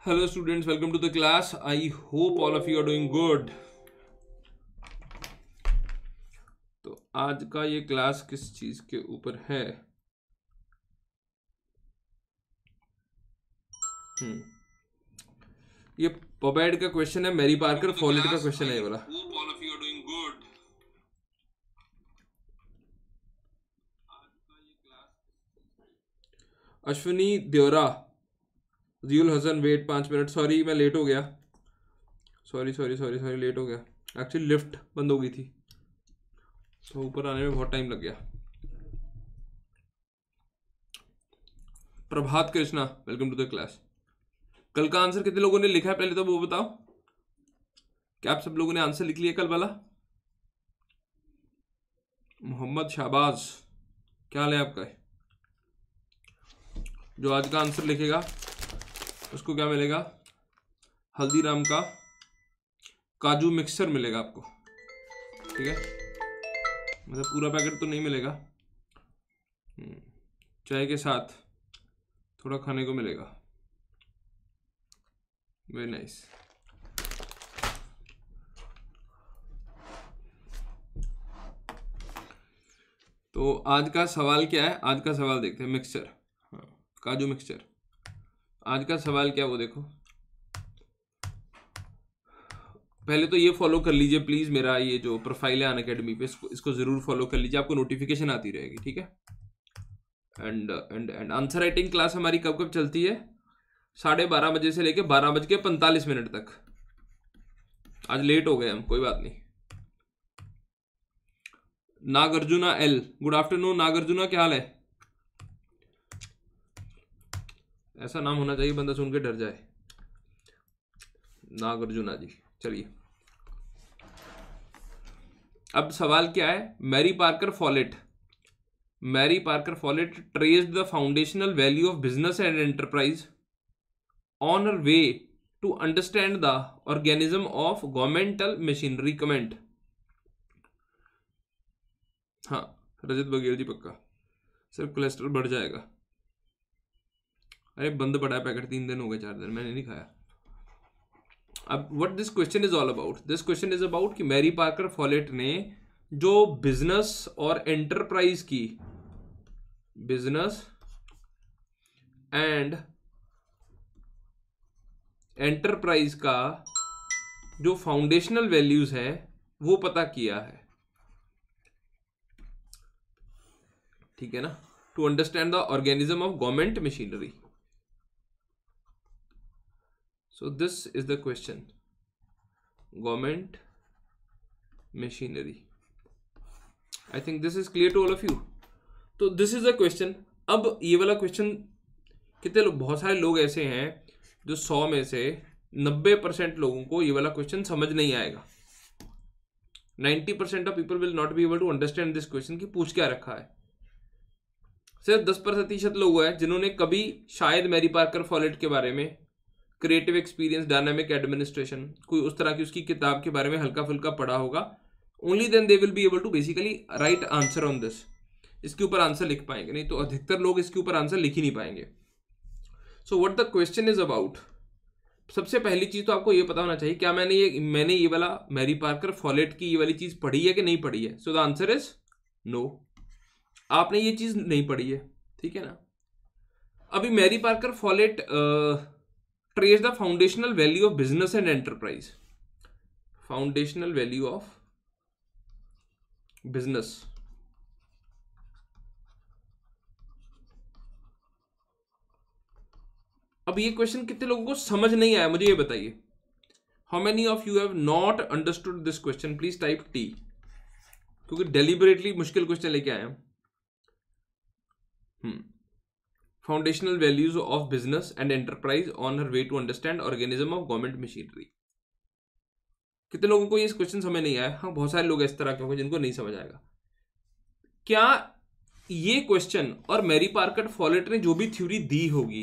Hello students, welcome to the class. I hope all of you are doing good. तो आज का ये class किस चीज के ऊपर है? ये पॉपेड का क्वेश्चन है, मैरी पार्कर फॉलेट का क्वेश्चन है ये वाला. Hope all of you are doing good. Ashwini Devra, Ziyul Hasan, wait 5 minute. Sorry मैं लेट हो गया. सॉरी लेट हो गया. एक्चुअली लिफ्ट बंद हो गई थी तो ऊपर आने में बहुत टाइम लग गया. Prabhat Krishna, welcome to the class. कल का आंसर कितने लोगों ने लिखा है पहले तो वो बताओ. क्या आप सब लोगों ने आंसर लिख लिया कल वाला? मोहम्मद शाहबाज, क्या हाल है आपका? जो आज का आंसर लिखेगा उसको क्या मिलेगा? हल्दीराम का काजू मिक्सचर मिलेगा आपको. ठीक है, मतलब पूरा पैकेट तो नहीं मिलेगा, चाय के साथ थोड़ा खाने को मिलेगा. Very nice. तो आज का सवाल क्या है? आज का सवाल देखते हैं. मिक्सचर, काजू मिक्सचर. आज का सवाल क्या वो देखो. पहले तो ये फॉलो कर लीजिए प्लीज, मेरा ये जो प्रोफाइल है अनअकैडमी पे इसको जरूर फॉलो कर लीजिए, आपको नोटिफिकेशन आती रहेगी. ठीक है. एंड आंसर राइटिंग क्लास हमारी कब कब चलती है? 12:30 बजे से लेके 12:45 तक. आज लेट हो गए हम, कोई बात नहीं. Nagarjuna L, good afternoon. Nagarjuna क्या हाल है? ऐसा नाम होना चाहिए बंदा सुन के डर जाए. नागार्जुना जी. चलिए, अब सवाल क्या है? Mary Parker Follett traced the foundational value of business and enterprise on her way to understand the organism of governmental machinery. Comment. हाँ, रजत बघेल जी पक्का. सिर्फ कोलेस्ट्रॉल बढ़ जाएगा. अरे बंद पड़ा है पैकेट, 3 दिन हो गए, 4 दिन मैंने नहीं खाया. अब what this question is all about? This question is about कि मैरी पार्कर फॉलेट ने जो बिजनेस और एंटरप्राइज की, बिजनेस एंड एंटरप्राइज का जो फाउंडेशनल वैल्यूज है वो पता किया है. ठीक है ना? To understand the organism of government machinery. So this is the question. Government machinery. I think this is clear to all of you. तो this is the question. अब ये वाला क्वेश्चन कितने लोग, बहुत सारे लोग ऐसे हैं जो 100 में से 90% लोगों को ये वाला क्वेश्चन समझ नहीं आएगा. 90% of people will not be able to understand this question कि पूछ क्या रखा है. सिर्फ 10% लोग हैं जिन्होंने कभी शायद मैरी पार्कर फॉलेट के बारे में, क्रिएटिव एक्सपीरियंस, डायनामिक एडमिनिस्ट्रेशन, कोई उस तरह की उसकी किताब के बारे में हल्का फुल्का पढ़ा होगा. Only then they will be able to basically write answer on this. इसके ऊपर आंसर लिख पाएंगे, नहीं तो अधिकतर लोग इसके ऊपर आंसर लिख ही नहीं पाएंगे. So what the question is about. सबसे पहली चीज तो आपको ये पता होना चाहिए, क्या मैंने ये वाला मैरी पार्कर फॉलेट की ये वाली चीज पढ़ी है कि नहीं पढ़ी है. So the answer is no. आपने ये चीज नहीं पढ़ी है. ठीक है ना? अभी Mary Parker Follett trace the foundational value of business and enterprise. Foundational value of business. अब ये क्वेश्चन कितने लोगों को समझ नहीं आया मुझे ये बताइए. How many of you have not understood this question? Please type T. क्योंकि deliberately मुश्किल क्वेश्चन लेके आए हम. Foundational values of business and enterprise on her way to understand organism of government machinery. कितने लोगों को ये क्वेश्चन समझ नहीं आया? हाँ, बहुत सारे लोग इस तरह के होंगे जिनको नहीं समझ आएगा. क्या ये क्वेश्चन और मैरी पार्कर फॉलेट ने जो भी थ्योरी दी होगी,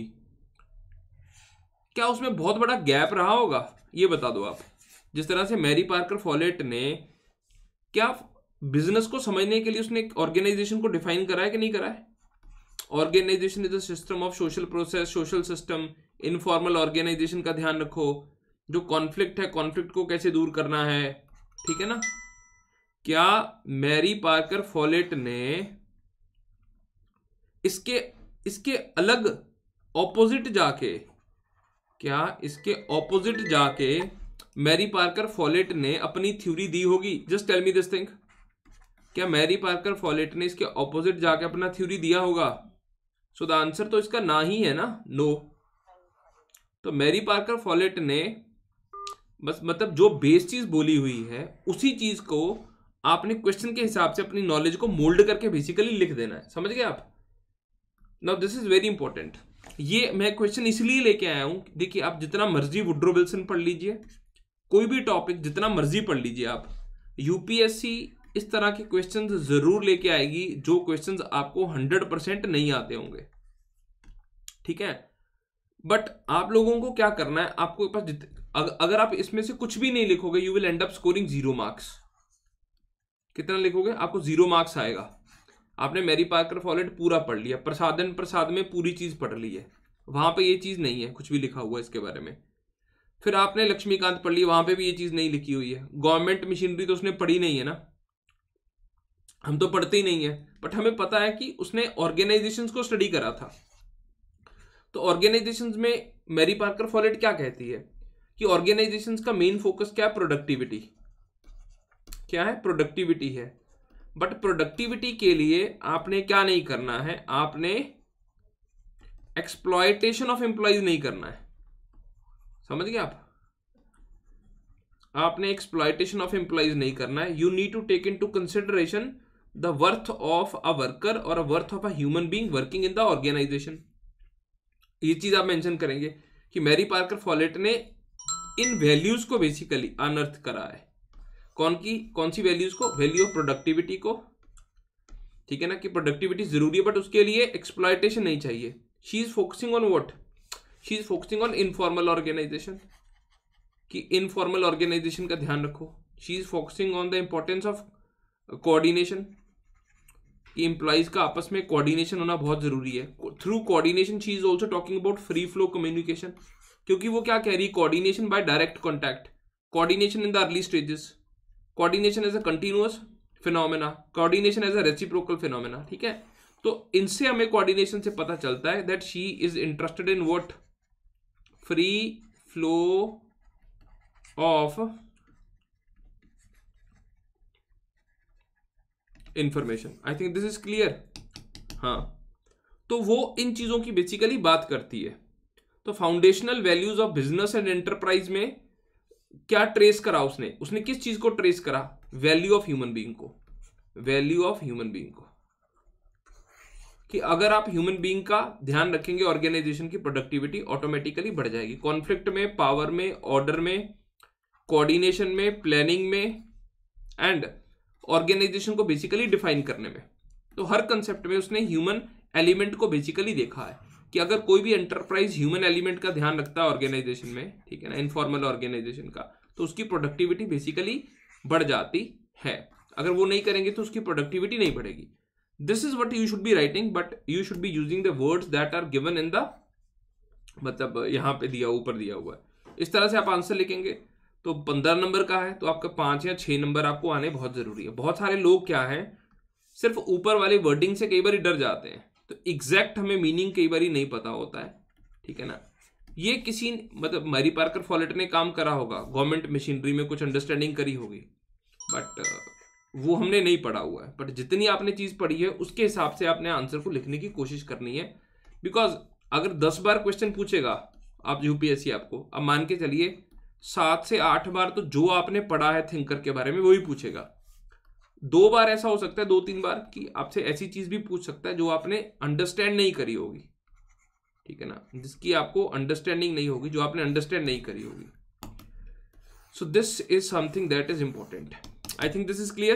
क्या उसमें बहुत बड़ा गैप रहा होगा? ये बता दो आप. जिस तरह से मैरी पार्कर फॉलेट ने क्या बिजनेस को समझने के लिए उसने एक ऑर्गेनाइजेशन को डिफाइन करा है कि नहीं करा है? Organization is a system of social process, social system informal organisation का ध्यान रखो, जो कॉन्फ्लिक्ट है कॉन्फ्लिक्ट को कैसे दूर करना है, ठीक है ना। क्या मैरी पार्कर फॉलेट ने इसके अलग ऑपोजिट जाके, क्या इसके ऑपोजिट जाके मैरी पार्कर फॉलेट ने अपनी थ्योरी दी होगी? Just tell me this thing, क्या मैरी पार्कर फॉलेट ने इसके ऑपोजिट जाके अपना थ्योरी दिया होगा? सो द आंसर तो इसका ना ही है ना, नो। तो मैरी पार्कर फॉलेट ने बस मतलब जो बेस चीज बोली हुई है उसी चीज को आपने क्वेश्चन के हिसाब से अपनी नॉलेज को मोल्ड करके बेसिकली लिख देना है, समझ गए आप। Now this is very important. ये मैं क्वेश्चन इसलिए लेके आया हूं, देखिए आप जितना मर्जी वुड्रो विल्सन पढ़ लीजिए, कोई भी टॉपिक जितना मर्जी पढ़ लीजिए आप, यूपीएससी इस तरह के क्वेश्चंस जरूर लेके आएगी जो क्वेश्चंस आपको 100% नहीं आते होंगे, ठीक है। बट आप लोगों को क्या करना है, आपको पास अगर आप इसमें से कुछ भी नहीं लिखोगे, you will end up scoring 0 marks. कितना लिखोगे? आपको 0 मार्क्स आएगा। आपने मैरी पार्कर फॉलेट पूरा पढ़ लिया, प्रसाद में पूरी चीज पढ़ ली है, वहां पे ये चीज नहीं है कुछ भी लिखा हुआ इसके बारे में। फिर आपने लक्ष्मीकांत पढ़ ली, वहां पे भी ये चीज नहीं लिखी हुई है। गवर्नमेंट मशीनरी तो उसने पढ़ी नहीं है ना, हम तो पढ़ते ही नहीं है, बट हमें पता है कि उसने ऑर्गेनाइजेशंस को स्टडी करा था। तो ऑर्गेनाइजेशंस में मैरी पार्कर फॉलेट क्या कहती है कि ऑर्गेनाइजेशंस का मेन फोकस क्या है? प्रोडक्टिविटी। क्या है? प्रोडक्टिविटी है। बट प्रोडक्टिविटी के लिए आपने क्या नहीं करना है? आपने एक्सप्लॉयटेशन ऑफ एम्प्लॉइज नहीं करना है, समझ गए आप। आपने एक्सप्लॉयटेशन ऑफ एम्प्लॉइज नहीं करना है। You need to take into consideration the worth of a worker और a worth of a human being working in the organisation. ये चीज आप मेंशन करेंगे कि मैरी पार्कर फॉलेट ने इन वैल्यूज को बेसिकली अनर्थ करा है। कौन सी वैल्यूज को? वैल्यू ऑफ प्रोडक्टिविटी को, ठीक है ना, कि प्रोडक्टिविटी जरूरी है बट उसके लिए एक्सप्लॉयटेशन नहीं चाहिए। She is focusing on what? She is focusing on informal organisation, कि इनफॉर्मल ऑर्गेनाइजेशन का ध्यान रखो। She is focusing on the importance of coordination, कि एम्प्लॉइज का आपस में कोऑर्डिनेशन होना बहुत जरूरी है। Through coordination she is also talking about free flow communication, क्योंकि वो क्या कह रही है? Coordination by direct contact, coordination in the early stages, coordination as a continuous phenomena, coordination as a reciprocal phenomena, ठीक है। तो इनसे हमें कोऑर्डिनेशन से पता चलता है that she is interested in what? Free flow of information. I think this is clear. हाँ, तो वो इन चीजों की बेसिकली बात करती है। तो foundational values of business and enterprise में क्या ट्रेस करा उसने किस चीज को ट्रेस करा? वैल्यू ऑफ ह्यूमन बीइंग को, वैल्यू ऑफ ह्यूमन बीइंग को, कि अगर आप ह्यूमन बीइंग का ध्यान रखेंगे ऑर्गेनाइजेशन की प्रोडक्टिविटी ऑटोमेटिकली बढ़ जाएगी। कॉन्फ्लिक्ट में, पावर में, ऑर्डर में, कोऑर्डिनेशन में, प्लानिंग में एंड ऑर्गेनाइजेशन को बेसिकली डिफाइन करने में। तो हर कंसेप्ट में उसने ह्यूमन एलिमेंट को बेसिकली देखा है कि अगर कोई भी एंटरप्राइज ह्यूमन एलिमेंट का ध्यान रखता है ऑर्गेनाइजेशन में, ठीक है ना, इनफॉर्मल ऑर्गेनाइजेशन का, तो उसकी प्रोडक्टिविटी बेसिकली बढ़ जाती है। अगर वो नहीं करेंगे तो उसकी प्रोडक्टिविटी नहीं बढ़ेगी। This is what you should be writing, but you should be using the words that are given in the, मतलब यहाँ पे दिया, ऊपर दिया हुआ है। इस तरह से आप आंसर लिखेंगे। तो 15 नंबर का है तो आपका 5 या 6 नंबर आपको आने बहुत जरूरी है। बहुत सारे लोग क्या है, सिर्फ ऊपर वाले वर्डिंग से कई बार डर जाते हैं, तो एग्जैक्ट हमें मीनिंग कई बार नहीं पता होता है, ठीक है ना। ये किसी मतलब मैरी पार्कर फॉलेट ने काम करा होगा, गवर्नमेंट मशीनरी में कुछ अंडरस्टैंडिंग करी होगी, बट वो हमने नहीं पढ़ा हुआ है। बट जितनी आपने चीज पढ़ी है उसके हिसाब से आपने आंसर को लिखने की कोशिश करनी है। बिकॉज अगर 10 बार क्वेश्चन पूछेगा आप यूपीएससी, आपको अब मान के चलिए 7 से 8 बार तो जो आपने पढ़ा है थिंकर के बारे में वही पूछेगा। 2 बार ऐसा हो सकता है, 2-3 बार कि आपसे ऐसी चीज भी पूछ सकता है जो आपने अंडरस्टैंड नहीं करी होगी, ठीक है ना, जिसकी आपको अंडरस्टैंडिंग नहीं होगी, जो आपने अंडरस्टैंड नहीं करी होगी। So this is something that is important. I think this is clear.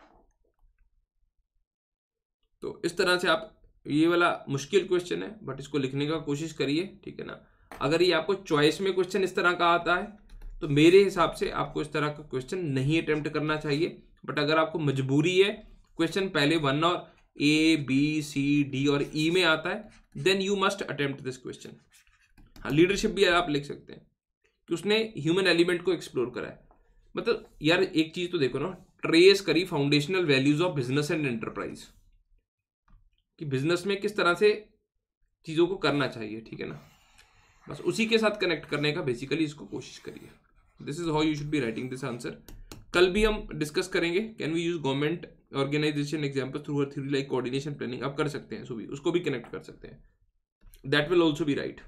तो इस तरह से आप, ये वाला मुश्किल क्वेश्चन है बट इसको लिखने का कोशिश करिए, ठीक है ना। अगर ये आपको चॉइस में क्वेश्चन इस तरह का आता है तो मेरे हिसाब से आपको इस तरह का क्वेश्चन नहीं अटेम्प्ट करना चाहिए। बट अगर आपको मजबूरी है, क्वेश्चन पहले 1 और A, B, C, D और E में आता है, then you must attempt this question. हाँ, लीडरशिप भी आप लिख सकते हैं कि उसने ह्यूमन एलिमेंट को एक्सप्लोर करा है। मतलब यार एक चीज तो देखो ना, ट्रेस करी foundational values of business and enterprise, कि बिजनेस में किस तरह से चीजों को करना चाहिए, ठीक है ना, बस उसी के साथ कनेक्ट करने का बेसिकली इसको कोशिश करिए। This is how you should be writing this answer. कल भी हम डिस्कस करेंगे can we use government organisation example through her theory like coordination planning, आप कर सकते हैं, सो भी उसको भी कनेक्ट कर सकते हैं, that will also be right.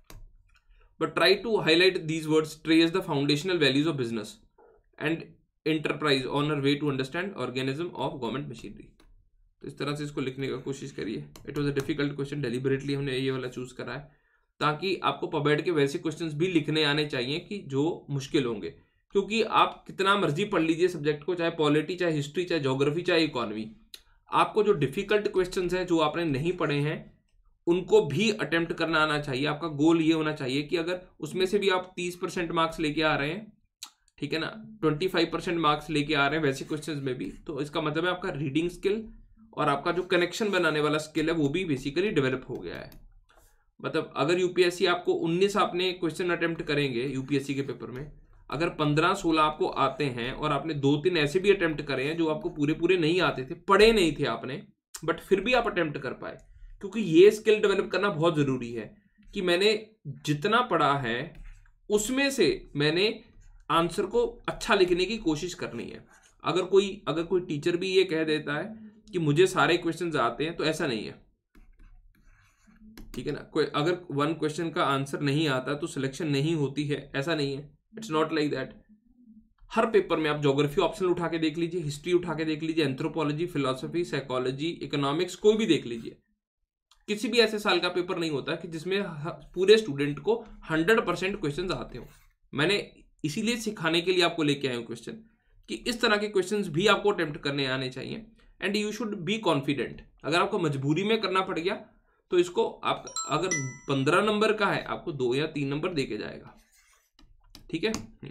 But try to highlight these words, trace the foundational values of business and enterprise on her way to understand organism of government machinery. तो इस तरह से इसको लिखने का कोशिश करिए। It was a difficult question, deliberately हमने ये वाला चूज करा है ताकि आपको पबेड के वैसे क्वेश्चंस भी लिखने आने चाहिए कि जो मुश्किल होंगे, क्योंकि आप कितना मर्जी पढ़ लीजिए सब्जेक्ट को, चाहे पॉलिटी, चाहे हिस्ट्री, चाहे ज्योग्राफी, चाहे इकोनॉमी, आपको जो डिफिकल्ट क्वेश्चंस हैं जो आपने नहीं पढ़े हैं उनको भी अटेम्प्ट करना आना चाहिए। आपका गोल ये होना चाहिए कि अगर उसमें से भी आप 30% मार्क्स लेके आ रहे हैं, ठीक है ना, 25% मार्क्स लेके आ रहे हैं वैसे क्वेश्चंस में भी, तो इसका मतलब है आपका रीडिंग स्किल और आपका जो कनेक्शन बनाने वाला स्किल है वो भी बेसिकली डेवलप हो गया है। मतलब अगर यूपीएससी आपको 19 आपने क्वेश्चन अटेम्प्ट करेंगे यूपीएससी के पेपर में, अगर 15-16 आपको आते हैं और आपने 2-3 ऐसे भी अटेम्प्ट करे हैं जो आपको पूरे नहीं आते थे, पढ़े नहीं थे आपने, बट फिर भी आप अटेम्प्ट कर पाए, क्योंकि ये स्किल डेवलप करना बहुत जरूरी है कि मैंने जितना पढ़ा है उसमें से मैंने आंसर को अच्छा लिखने की कोशिश करनी है। अगर कोई टीचर भी ये कह देता है कि मुझे सारे क्वेश्चंस आते हैं, तो ऐसा नहीं है, ठीक है ना। कोई अगर 1 क्वेश्चन का आंसर नहीं आता तो सिलेक्शन नहीं होती है, ऐसा नहीं है, इट्स नॉट लाइक दैट। हर पेपर में आप ज्योग्राफी ऑप्शनल उठा के देख लीजिए, हिस्ट्री उठा के देख लीजिए, एंथ्रोपोलॉजी, फिलोसफी, साइकोलॉजी, इकोनॉमिक्स, कोई भी देख लीजिए, किसी भी ऐसे साल का पेपर नहीं होता कि जिसमें पूरे स्टूडेंट को 100% क्वेश्चन आते हो। मैंने इसीलिए सिखाने के लिए आपको लेके आया हूँ क्वेश्चन, कि इस तरह के क्वेश्चंस भी आपको अटेम्प्ट करने आने चाहिए, and you should be confident. अगर आपको मजबूरी में करना पड़ गया तो इसको आप अगर 15 नंबर का है आपको 2 या 3 नंबर देके जाएगा, ठीक है।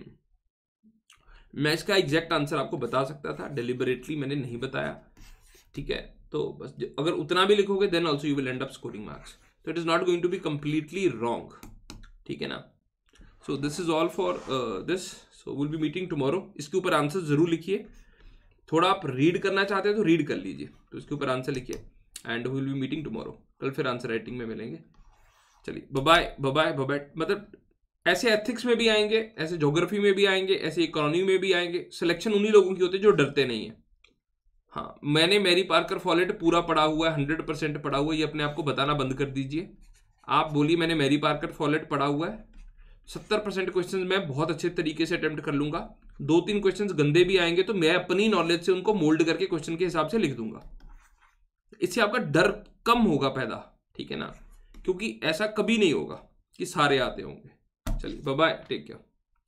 मैं इसका एग्जैक्ट आंसर आपको बता सकता था, डेलिबरेटली मैंने नहीं बताया, ठीक है। तो बस अगर उतना भी लिखोगे then also you will end up scoring marks, तो it is not going to be completely wrong, ठीक है ना। So this is all for this, so will be meeting tomorrow. इसके ऊपर आंसर जरूर लिखिए, थोड़ा आप रीड करना चाहते हैं तो रीड कर लीजिए, तो इसके ऊपर आंसर लिखिए, and we will be meeting tomorrow. कल फिर आंसर राइटिंग में मिलेंगे। चलिए बाय बाय बाय। मतलब ऐसे एथिक्स में भी आएंगे, ऐसे ज्योग्राफी में भी आएंगे, ऐसे इकोनॉमी में भी आएंगे। सिलेक्शन उन्हीं लोगों की होती है जो डरते नहीं है। हाँ, मैंने मैरी पार्कर फॉलेट पूरा पढ़ा हुआ है, 100% पढ़ा हुआ है, ये अपने आप को बताना बंद कर दीजिए। आप बोलिए मैंने मैरी पार्कर फॉलेट पढ़ा हुआ है, 70% क्वेश्चन मैं बहुत अच्छे तरीके से अटेम्प्ट कर लूंगा। 2-3 क्वेश्चन गंदे भी आएंगे तो मैं अपनी नॉलेज से उनको मोल्ड करके क्वेश्चन के हिसाब से लिख दूंगा। इससे आपका डर कम होगा पैदा, ठीक है ना, क्योंकि ऐसा कभी नहीं होगा कि सारे आते होंगे। चलिए बाय बाय, टेक केयर।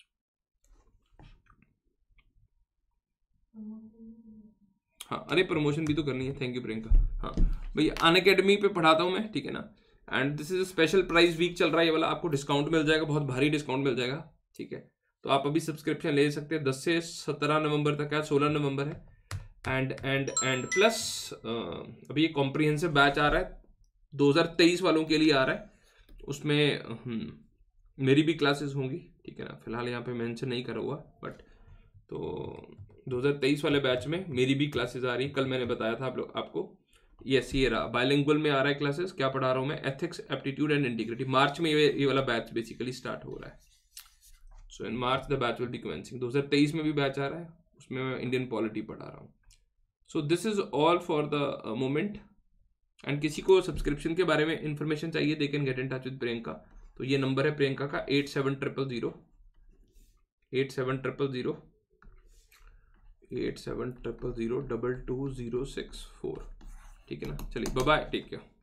हाँ, अरे प्रमोशन भी तो करनी है, थैंक यू प्रियंका। हाँ भैया, अनअकैडमी पे पढ़ाता हूँ मैं, ठीक है ना, and this is a special price week चल रहा है ये वाला, आपको डिस्काउंट मिल जाएगा, बहुत भारी डिस्काउंट मिल जाएगा, ठीक है। तो आप अभी सब्सक्रिप्शन ले सकते हैं, 10 से 17 नवंबर तक है, 16 नवंबर है, एंड प्लस अभी ये कॉम्प्रिहेंसिव बैच आ रहा है 2023 वालों के लिए आ रहा है, उसमें मेरी भी क्लासेस होंगी, ठीक है ना। फिलहाल यहाँ पे मेंशन नहीं करा हुआ, बट तो 2023 वाले बैच में मेरी भी क्लासेस आ रही। कल मैंने बताया था आपको ये रहा, बायलिंगुअल में आ रहा है क्लासेस। क्या पढ़ा रहा हूँ मैं? Ethics, aptitude and integrity. March में ये वाला बैच बेसिकली स्टार्ट हो रहा है। So in March the batch will be commencing. 2023 में भी बैच आ रहा है, उसमें मैं इंडियन पॉलिटी पढ़ा रहा हूँ। So this is all for the moment, and किसी को सब्सक्रिप्शन के बारे में इंफॉर्मेशन चाहिए they can get in touch with Priyanka. तो ये नंबर है प्रियंका का 8700 222064, ठीक है ना। चलिए बाय बाय, टेक केयर।